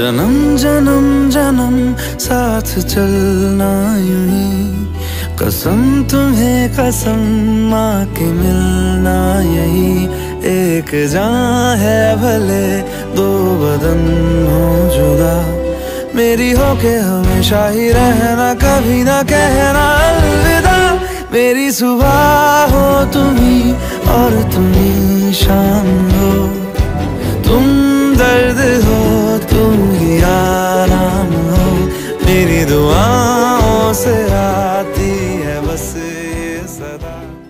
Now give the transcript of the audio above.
जन्म जन्म जन्म साथ चलना यूं ही, कसम तुम्हें कसम माँ के मिलना यही। एक जान है भले दो बदन हो जुदा, मेरी हो के हमेशा ही रहना, कभी ना कहना अलविदा। मेरी सुबह हो तुम्ही और तुम्ही शाम हो, तुम दर्द हो तुम ही आराम हो। मेरी दुआओं से आती है बस ये सदा।